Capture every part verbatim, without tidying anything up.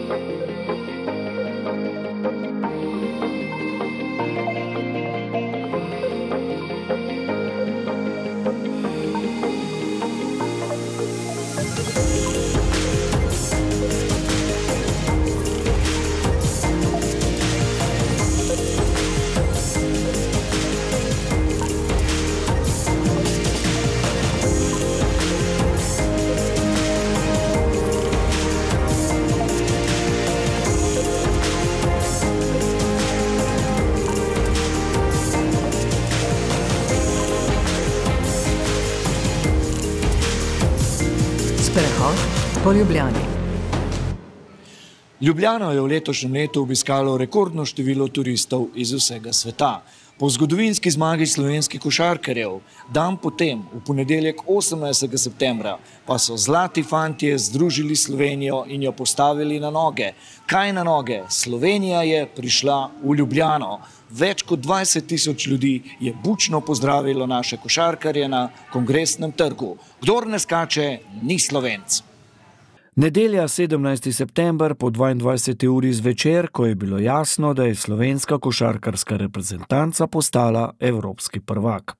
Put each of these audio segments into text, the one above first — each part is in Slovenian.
Sprehod po Ljubljani. Ljubljano je v letošnjem letu obiskalo rekordno število turistov iz vsega sveta. Po zgodovinski zmagi slovenskih košarkarjev, dan potem, v ponedeljek osemnajstega septembra, pa so zlati fantje združili Slovenijo in jo postavili na noge. Kaj na noge? Slovenija je prišla v Ljubljano. Več kot dvajset tisoč ljudi je bučno pozdravilo naše košarkarje na Kongresnem trgu. Kdor ne skače, ni Slovenc. Nedelja, sedemnajsti september, po dvaindvajseti uri zvečer, ko je bilo jasno, da je slovenska košarkarska reprezentanca postala evropski prvak.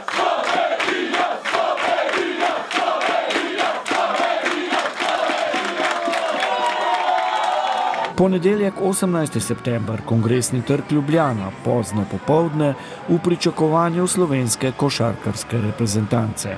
Ponedeljek, osemnajsti september, Kongresni trg Ljubljana, pozno popoldne, v pričakovanju slovenske košarkarske reprezentance.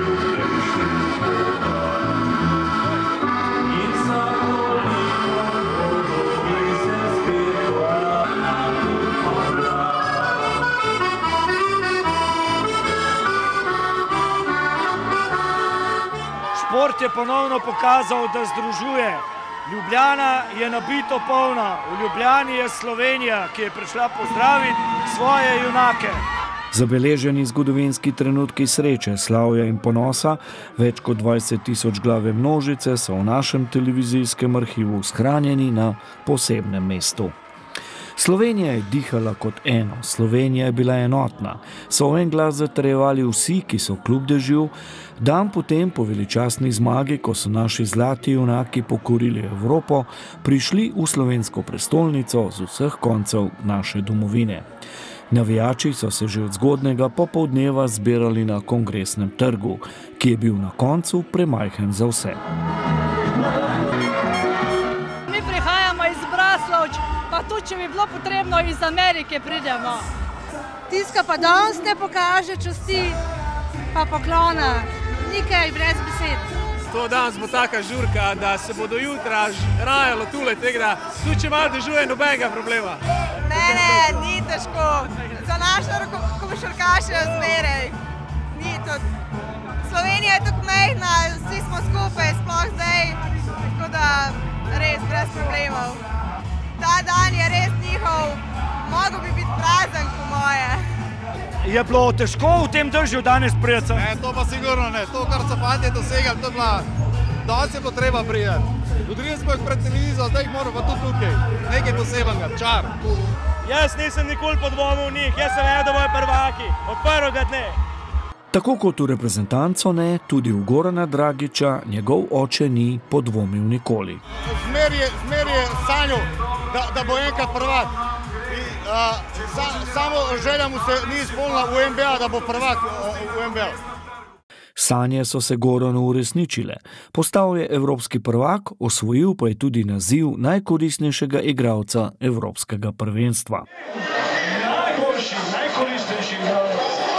Šport je ponovno pokazal, da združuje. Ljubljana je nabito polna. V Ljubljani je Slovenija, ki je prišla pozdraviti svoje junake. Zabeleženi zgodovinski trenutki sreče, slavja in ponosa, več kot dvajset tisoč glave množice so v našem televizijskem arhivu shranjeni na posebnem mestu. Slovenija je dihala kot eno, Slovenija je bila enotna. So v en glas zatrjevali vsi, ki so kljub dežju, dan potem po veličastni zmagi, ko so naši zlati junaki pokorili Evropo, prišli v slovensko prestolnico z vseh koncev naše domovine. Navijači so se že od zgodnega popoldneva zbirali na Kongresnem trgu, ki je bil na koncu premajhen za vse. Mi prihajamo iz Braslovč, pa tudi, če bi bilo potrebno, iz Amerike pridemo. Tiska pa danes ne pokaže časti, pa poklona. Nikaj brez besed. To danes bo taka žurka, da se bo do jutra rajalo tule tega, tudi če malo dežuje, nobenega problema. Ne, ne, ni težko. Za naše košarkaše zmeraj. Ni to. Slovenija je tako majhna, vsi smo skupaj, sploh zdaj, tako da res brez problemov. Ta dan je res njihov, mogel bi biti prazen, po moje. Je bilo težko v tem dežju danes prijeti? Ne, to pa sigurno ne. To, kar so fantje dosegali, to je bila, danes je bilo treba prijeti. Udrili smo jih pred televizijo, zdaj jih moramo pa tudi tukaj. Nekaj posebenega, čar. Jaz nisem nikoli podvomil v njih, jaz sem vedel, da bojo prvaki, od prvega dne. Tako kot v reprezentanco ne, tudi v Gorana Dragića njegov oče ni podvomil nikoli. Zmer je, zmer je sanjal, da, da bo enkrat prvak. Uh, sa, samo želja mu se ni izpolnila v N B A, da bo prvak v N B A. Sanje so se Goranu uresničile. Postal je evropski prvak, osvojil pa je tudi naziv najkoristnejšega igralca evropskega prvenstva. Najboljši, najkoristnejši igralec.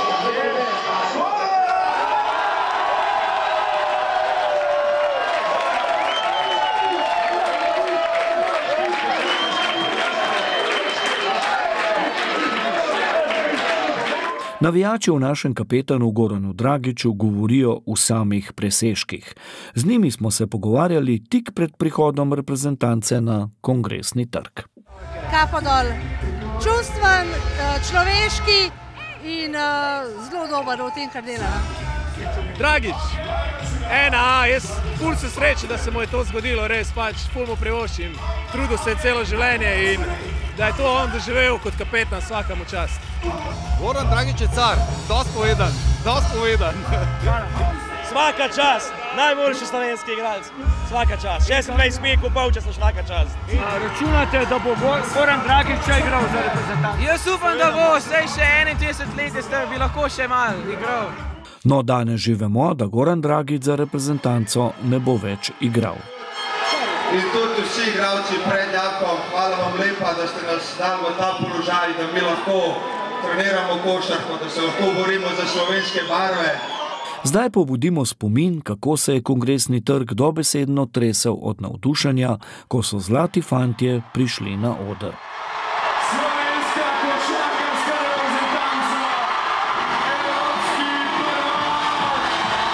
Navijači v našem kapetanu Goranu Dragiću govorijo v samih presežkih. Z njimi smo se pogovarjali tik pred prihodom reprezentance na Kongresni trg. Kapo dol. Čustven, človeški in zelo dober v tem, kar dela. Dragić, ena A, jaz ful se sreče, da se mu je to zgodilo, res pač ful mu privoščim. Trudil se je celo življenje in da je to on doživel kot kapetan, svaka mu čast. Goran Dragić je car, dosti povedan, dosti povedan. Svaka čast. najboljši slovenski igralec. Svaka čast. šestindvajset minut v polčasu, svaka čast. Računate, da bo Goran Dragić še igral za reprezentanco? Jaz upam, da bo, zdaj še enaintrideset let, da bi lahko še malo igral. No, danes že vemo, da Goran Dragić za reprezentanco ne bo več igral. In tudi vsi igralci pred Jakom, hvala vam lepa, da ste nas dali v ta položaj, da mi lahko treniramo košarko, da se lahko borimo za slovenske barve. Zdaj pobudimo spomin, kako se je Kongresni trg dobesedno tresel od navdušenja, ko so zlati fantje prišli na oder. Slovenska košarkarska reprezentanca, evropski prvak!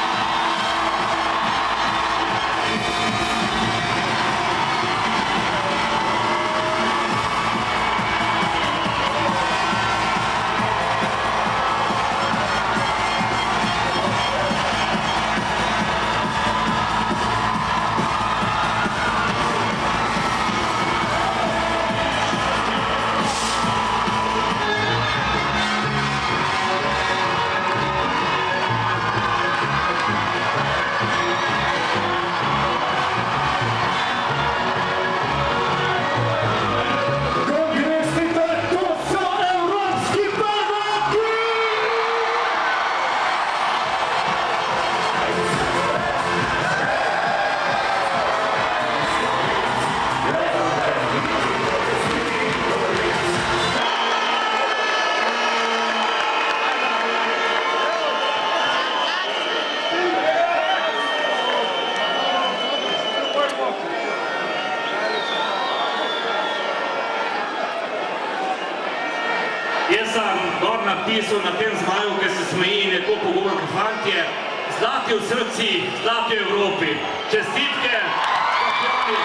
Jaz sem gor napisal na tem zmaju, ki se smeji in je to pogovorka fantje, zlati v srci, zlati v Evropi. Čestitke, šampioni!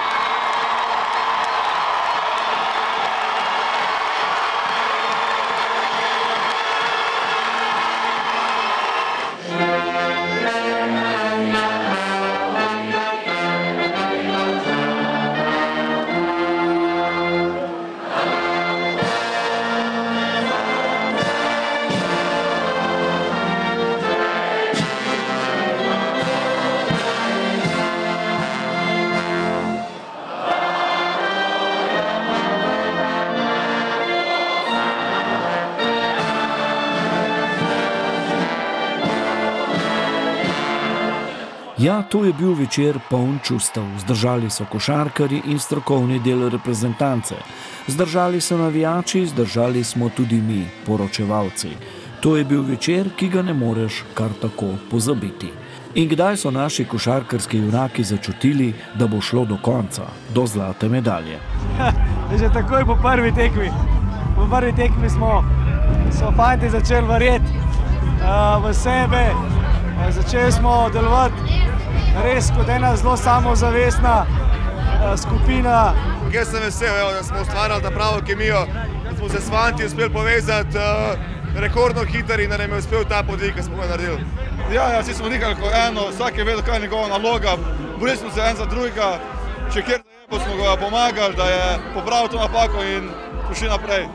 Ja, to je bil večer poln čustev. Zdržali so košarkarji in strokovni del reprezentance. Zdržali so navijači, zdržali smo tudi mi, poročevalci. To je bil večer, ki ga ne moreš kar tako pozabiti. In kdaj so naši košarkarski junaki začutili, da bo šlo do konca, do zlate medalje? Že takoj po prvi tekmi. Po prvi tekmi smo, so fanti začeli verjeti uh, v sebe, uh, začeli smo delovati res kot ena zelo samozavestna uh, skupina. Jaz sem vesel, evo, da smo ustvarjali ta pravo kemijo, da smo se s fanti uspeli povezati uh, rekordno hitro in da nam je uspel ta podvig, ki smo ga naredili. Ja, ja, vsi smo nikali kot eno, vsak je vedel, kaj je njegova naloga, borili smo se en za drugega, če kjer da je, smo ga pomagali, da je popravil to napako in pošli naprej.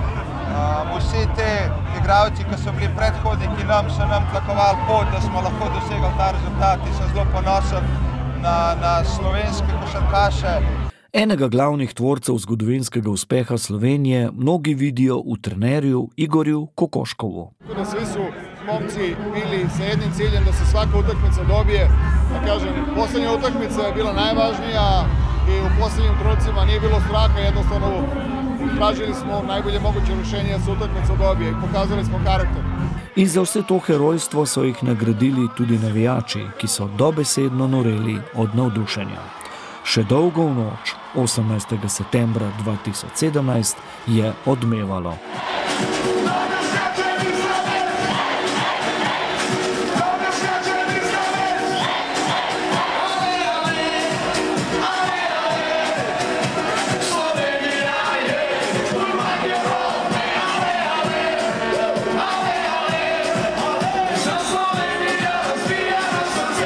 Um, vsi te igralci, ki so bili predhodniki nam, so nam tlakovali pot, da smo lahko dosegli ta rezultat in sem zelo ponosen na, na slovenske košarkaše. Enega glavnih tvorcev zgodovinskega uspeha Slovenije mnogi vidijo v trenerju Igorju Kokoškovu. Svi su momci bili sa jednim ciljem da se svaka utakmica dobije. Da kažem, posljednja utakmica je bila najvažnija i u posljednjim trenucima nije bilo straha, jednostavno tražili smo najbolje moguće rješenje da se utakmica dobije i pokazali smo karakter. In za vse to herojstvo so jih nagradili tudi navijači, ki so dobesedno noreli od navdušenja. Še dolgo v noč, osemnajstega septembra dva tisoč sedemnajst, je odmevalo.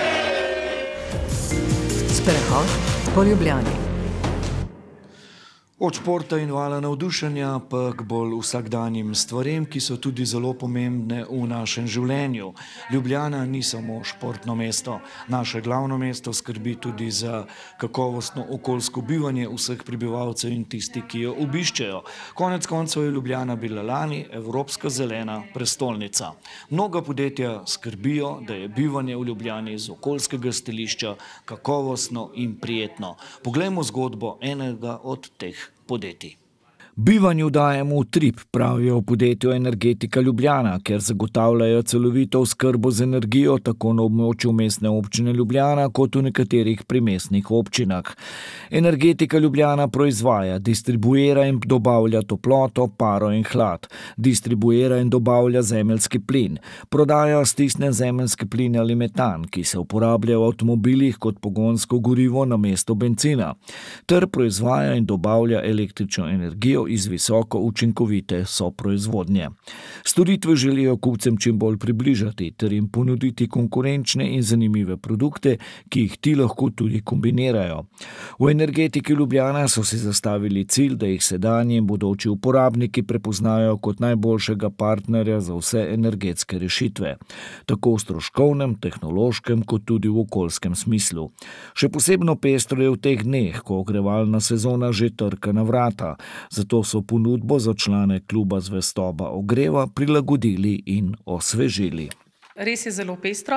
Sprehod po Ljubljani. Od športa in vala navdušenja pa k bolj vsakdanjim stvarem, ki so tudi zelo pomembne v našem življenju. Ljubljana ni samo športno mesto. Naše glavno mesto skrbi tudi za kakovostno okoljsko bivanje vseh prebivalcev in tisti, ki jo obiščejo. Konec koncev je Ljubljana bila lani evropska zelena prestolnica. Mnoga podjetja skrbijo, da je bivanje v Ljubljani z okoljskega stališča kakovostno in prijetno. Poglejmo zgodbo enega od teh podjetij. Bivanju dajemo utrip, pravijo v podjetju Energetika Ljubljana, ker zagotavljajo celovito oskrbo z energijo tako na območju Mestne občine Ljubljana kot v nekaterih primestnih občinah. Energetika Ljubljana proizvaja, distribuira in dobavlja toploto, paro in hlad, distribuira in dobavlja zemeljski plin, prodaja stisnjen zemeljski plin ali metan, ki se uporablja v avtomobilih kot pogonsko gorivo namesto bencina, ter proizvaja in dobavlja električno energijo iz visoko učinkovite soproizvodnje. Storitve želijo kupcem čim bolj približati ter jim ponuditi konkurenčne in zanimive produkte, ki jih ti lahko tudi kombinirajo. V Energetiki Ljubljana so si zastavili cilj, da jih sedanji in bodoči uporabniki prepoznajo kot najboljšega partnerja za vse energetske rešitve, tako v stroškovnem, tehnološkem kot tudi v okoljskem smislu. Še posebno pestro je v teh dneh, ko ogrevalna sezona že trka na vrata, zato so ponudbo za člane kluba Zvestoba Ogreva prilagodili in osvežili. Res je zelo pestro,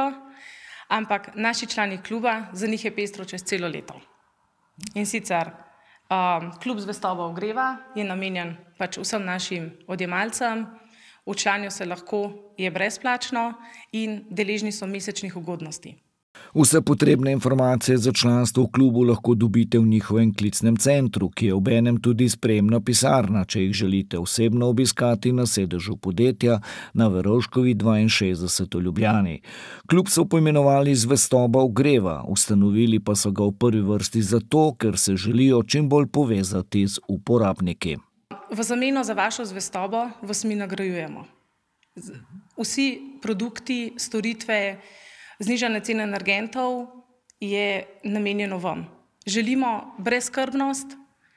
ampak naši člani kluba, za njih je pestro čez celo leto. In sicer um, klub Zvestoba Ogreva je namenjen pač vsem našim odjemalcem, včlanijo se lahko, je brezplačno in deležni so mesečnih ugodnosti. Vse potrebne informacije za članstvo v klubu lahko dobite v njihovem klicnem centru, ki je obenem tudi sprejemna pisarna, če jih želite osebno obiskati na sedežu podjetja na Verovškovi dvainšestdeset v Ljubljani. Klub so poimenovali Zvestoba Ogreva, ustanovili pa so ga v prvi vrsti zato, ker se želijo čim bolj povezati z uporabniki. V zameno za vašo zvestobo vas mi nagrajujemo. Vsi produkti, storitve, znižane cene energentov je namenjeno vam. Želimo brezskrbnost,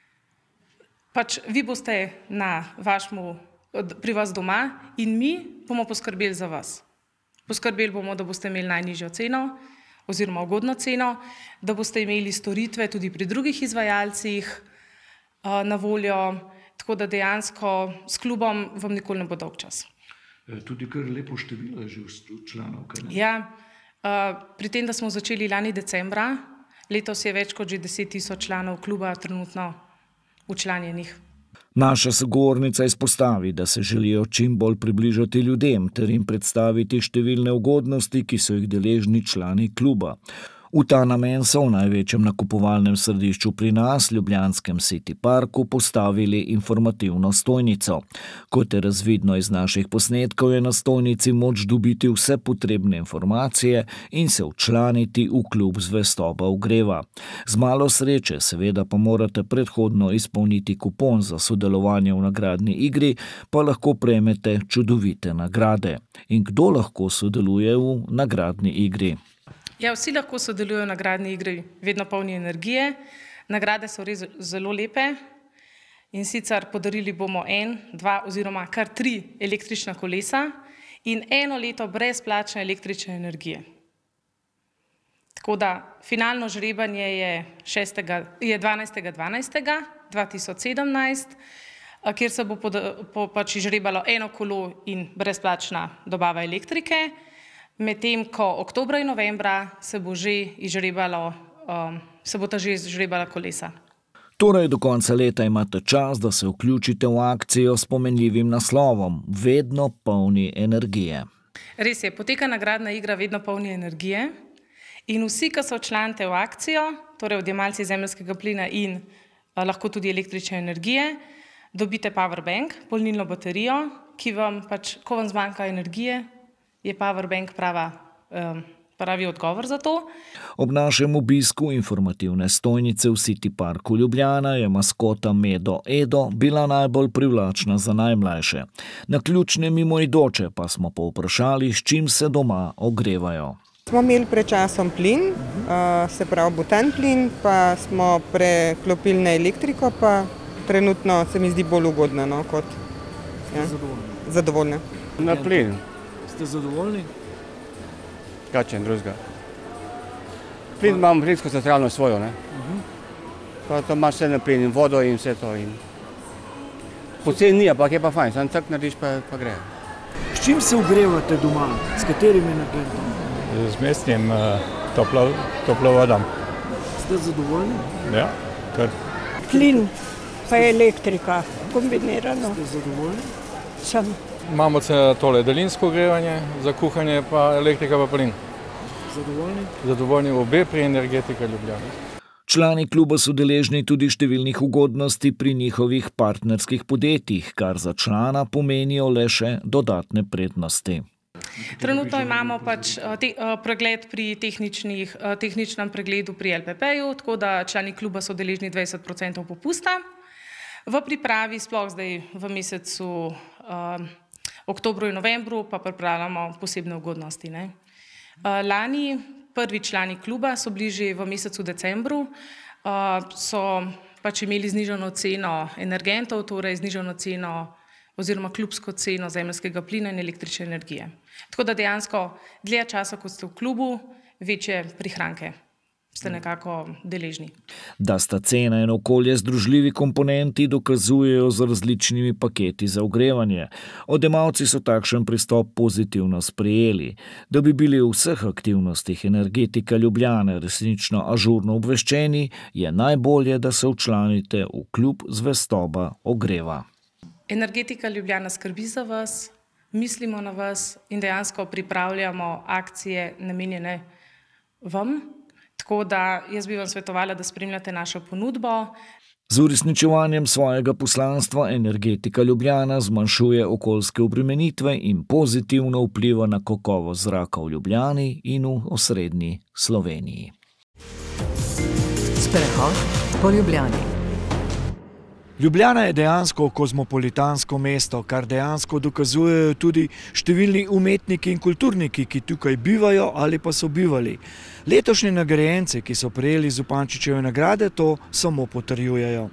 pač vi boste na vašmu, pri vas doma in mi bomo poskrbeli za vas. Poskrbeli bomo, da boste imeli najnižjo ceno oziroma ugodno ceno, da boste imeli storitve tudi pri drugih izvajalcih na voljo, tako da dejansko s klubom vam nikoli ne bo dolg čas. Tudi kar lepo število je že članov, kaj ne? Ja, pri tem, da smo začeli lani decembra, letos je več kot že deset tisoč članov kluba trenutno včlanjenih. Naša sogovornica izpostavi, da se želijo čim bolj približati ljudem ter jim predstaviti številne ugodnosti, ki so jih deležni člani kluba. V ta namen so v največjem nakupovalnem središču pri nas, ljubljanskem City Parku, postavili informativno stojnico. Kot je razvidno iz naših posnetkov, je na stojnici moč dobiti vse potrebne informacije in se včlaniti v klub Zvestoba Ogreva. Z malo sreče seveda pa morate predhodno izpolniti kupon za sodelovanje v nagradni igri, pa lahko prejmete čudovite nagrade. In kdo lahko sodeluje v nagradni igri? Ja, vsi lahko sodelujo v nagradni igri Vedno polni energije. Nagrade so res zelo lepe in sicer podarili bomo en, dva oziroma kar tri električna kolesa in eno leto brezplačne električne energije. Tako da finalno žrebanje je, je dvanajstega dvanajstega dva tisoč sedemnajst, kjer se bo pod, po, pač žrebalo eno kolo in brezplačna dobava elektrike. Medtem ko oktobra in novembra se bo že izžrebalo, um, se bo ta že izžrebala kolesa. Torej do konca leta imate čas, da se vključite v akcijo s pomenljivim naslovom Vedno polni energije. Res je, poteka nagradna igra Vedno polni energije in vsi, ki so včlanite v akcijo, torej odjemalci zemeljskega plina in a, lahko tudi električne energije, dobite powerbank, polnilno baterijo, ki vam pač, ko vam zmanjka energije, je powerbank prava, um, pravi odgovor za to. Ob našem obisku informativne stojnice v City Parku Ljubljana je maskota Medo Edo bila najbolj privlačna za najmlajše. Naključne mimoidoče pa smo povprašali, s čim se doma ogrevajo. Smo imeli pred časom plin, uh, se pravi butan plin, pa smo preklopili na elektriko, pa trenutno se mi zdi bolj ugodna, no, kot ja, zadovoljna. Na plin. Ste zadovoljni? Kaj če drugega. Plin imam plinsko centralno svojo, ne? Pa to imaš vse na plin in vodo in vse to. Poceni ni, ampak je pa fajn, sam cak narediš pa gre. S čim se ogrevate doma? S katerimi energentom? Z mestnim toplovodom. Ste zadovoljni? Ja, kar. Plin pa elektrika, kombinirano. Ste zadovoljni? Sem. Imamo tole daljinsko ogrevanje, za kuhanje pa elektrika pa plin. Zadovoljni? Zadovoljni obe pri Energetika Ljubljana. Člani kluba so deležni tudi številnih ugodnosti pri njihovih partnerskih podjetjih, kar za člana pomenijo le še dodatne prednosti. Trenutno imamo pač te, pregled pri tehničnem pregledu pri L P P-ju, tako da člani kluba so deležni dvajset procentov popusta. V pripravi, sploh zdaj v mesecu uh, oktobru in novembru, pa pripravljamo posebne ugodnosti. Ne? Uh, lani prvi člani kluba so bili že v mesecu decembru, uh, so pač imeli znižano ceno energentov, torej znižano ceno oziroma klubsko ceno zemeljskega plina in električne energije. Tako da dejansko dlje časa, kot ste v klubu, večje prihranke ste nekako deležni. Da sta cena in okolje združljivi komponenti, dokazujejo z različnimi paketi za ogrevanje. Odjemalci so takšen pristop pozitivno sprejeli. Da bi bili v vseh aktivnostih Energetika Ljubljane resnično ažurno obveščeni, je najbolje, da se včlanite v klub zvestoba Ogreva. Energetika Ljubljana skrbi za vas, mislimo na vas in dejansko pripravljamo akcije namenjene vam. Tako da jaz bi vam svetovala, da spremljate našo ponudbo. Z uresničevanjem svojega poslanstva Energetika Ljubljana zmanjšuje okoljske obremenitve in pozitivno vpliva na kakovost zraka v Ljubljani in v osrednji Sloveniji. Sprehod po Ljubljani. Ljubljana je dejansko kozmopolitansko mesto, kar dejansko dokazujejo tudi številni umetniki in kulturniki, ki tukaj bivajo ali pa so bivali. Letošnji nagrajenci, ki so prejeli Zupančičeve nagrade, to samo potrjujejo.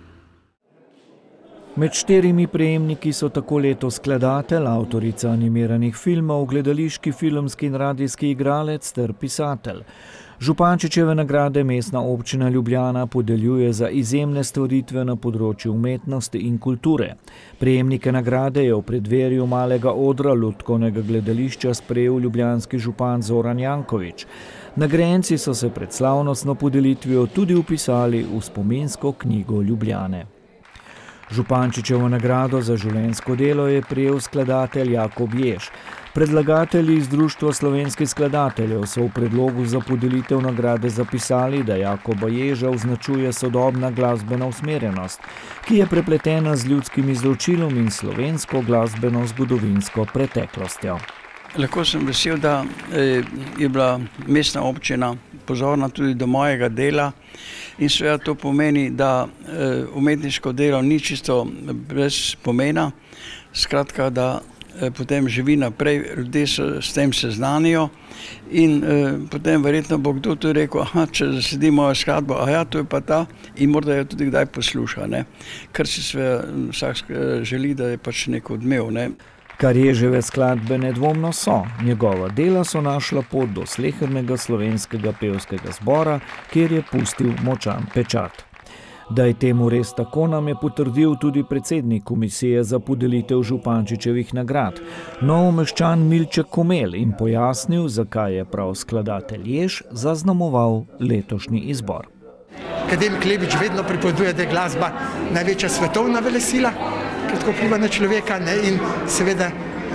Med štirimi prejemniki so tako letos skladatelj, avtorica animiranih filmov, gledališki, filmski in radijski igralec ter pisatelj. Župančičeve nagrade Mestna občina Ljubljana podeljuje za izjemne stvaritve na področju umetnosti in kulture. Prejemnike nagrade je v predverju malega odra lutkovnega gledališča sprejel ljubljanski župan Zoran Janković. Nagrajenci so se pred slavnostno podelitvijo tudi vpisali v spominsko knjigo Ljubljane. Župančičevo nagrado za življenjsko delo je prejel skladatelj Jakob Jež. Predlagatelji iz Društva slovenskih skladateljev so v predlogu za podelitev nagrade zapisali, da Jakoba Ježa označuje sodobna glasbena usmerjenost, ki je prepletena z ljudskim izročilom in slovensko glasbeno zgodovinsko preteklostjo. Lahko sem vesel, da je bila mestna občina pozorna tudi do mojega dela in seveda to pomeni, da umetniško delo ni čisto brez pomena, skratka, da potem živi naprej, ljudje se s tem seznanijo in potem verjetno bo kdo tudi rekel, aha, če zasedi mojo skladbo, a ja, to je pa ta in morda jo tudi kdaj posluša, ne, ker si seveda vsak želi, da je pač nek odmev, ne. Kar Ježeve skladbe nedvomno so, njegova dela so našla pot do slehernega slovenskega pevskega zbora, kjer je pustil močan pečat. Da je temu res tako, nam je potrdil tudi predsednik komisije za podelitev Župančičevih nagrad, novomeščan Milček Komel, in pojasnil, zakaj je prav skladatelj Jež zaznamoval letošnji izbor. Akademik Lebič vedno pripoveduje, da je glasba največja svetovna velesila, ki tako vpliva na človeka, ne, in seveda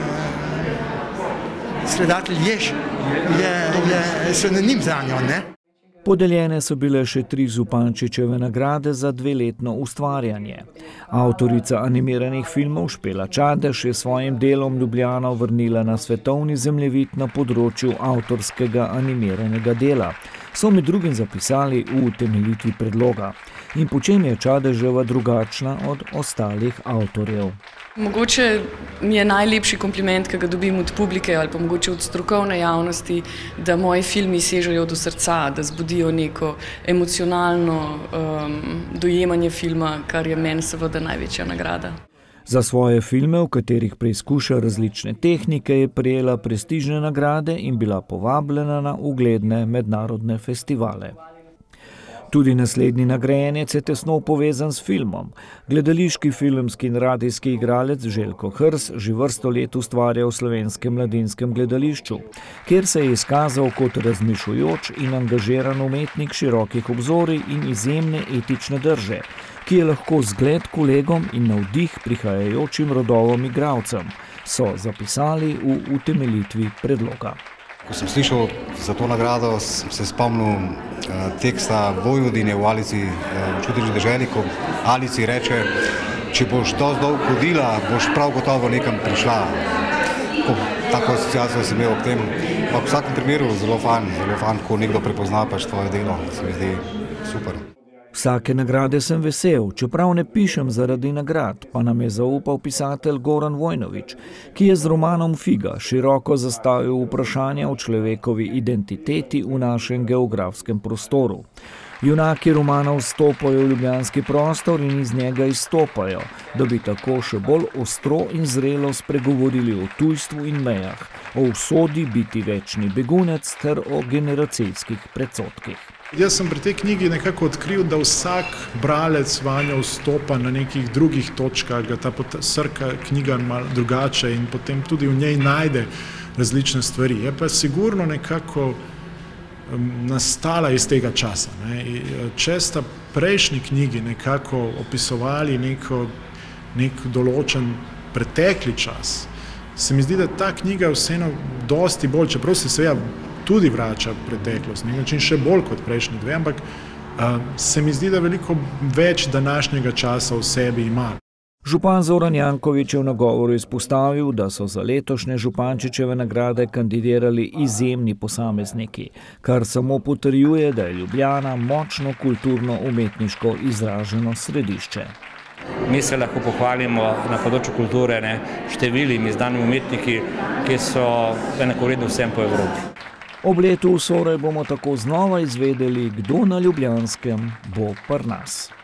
skladatelj Jež je, je sinonim zanjo, ne. Podeljene so bile še tri Zupančičeve nagrade za dveletno ustvarjanje. Avtorica animiranih filmov Špela Čadež je svojim delom Ljubljano vrnila na svetovni zemljevid na področju avtorskega animiranega dela. So med drugim zapisali v utemeljitvi predloga. In po čem je Čadeževa drugačna od ostalih avtorjev? Mogoče mi je najlepši kompliment, ki ga dobim od publike ali pa mogoče od strokovne javnosti, da moji filmi sežejo do srca, da zbudijo neko emocionalno um, dojemanje filma, kar je meni seveda največja nagrada. Za svoje filme, v katerih preizkuša različne tehnike, je prejela prestižne nagrade in bila povabljena na ugledne mednarodne festivale. Tudi naslednji nagrajenec je tesno povezan s filmom. Gledališki, filmski in radijski igralec Željko Hrs že vrsto let ustvarja v Slovenskem mladinskem gledališču, kjer se je izkazal kot razmišljujoč in angažiran umetnik širokih obzorij in izjemne etične drže, ki je lahko zgled kolegom in navdih prihajajočim rodovom igralcem, so zapisali v utemeljitvi predloga. Ko sem slišal za to nagrado, sem se spomnil teksta Vojvodine v Alici v čudežni deželi, ko Alici reče, če boš dosti dolgo hodila, boš prav gotovo nekam prišla. Tako asociacijo sem imel ob tem. Pa v vsakem primeru zelo fajn, zelo fajn, ko nekdo prepozna pač tvoje delo, se mi zdi super. Vsake nagrade sem vesel, čeprav ne pišem zaradi nagrad, pa nam je zaupal pisatelj Goran Vojnović, ki je z romanom Figa široko zastavil vprašanja o človekovi identiteti v našem geografskem prostoru. Junaki romanov vstopajo v ljubljanski prostor in iz njega izstopajo, da bi tako še bolj ostro in zrelo spregovorili o tujstvu in mejah, o usodi biti večni begunec ter o generacijskih predsodkih. Jaz sem pri tej knjigi nekako odkril, da vsak bralec vanjo vstopa na nekih drugih točkah, da ta srka knjiga malo drugače in potem tudi v njej najde različne stvari. Je pa sigurno nekako nastala iz tega časa. Če sta prejšnji knjigi nekako opisovali neko, nek določen pretekli čas, se mi zdi, da ta knjiga vseeno dosti bolj, čeprav se seveda tudi vrača preteklost, na način še bolj kot prejšnji dve, ampak uh, se mi zdi, da veliko več današnjega časa v sebi ima. Župan Zoran Janković je v nagovoru izpostavil, da so za letošnje Župančičeve nagrade kandidirali izjemni posamezniki, kar samo potrjuje, da je Ljubljana močno kulturno-umetniško izraženo središče. Mi se lahko pohvalimo na področju kulture ne, številnimi znanimi umetniki, ki so enakovredni vsem po Evropi. Ob letu v Soraj bomo tako znova izvedeli, kdo na Ljubljanskem bo pri nas.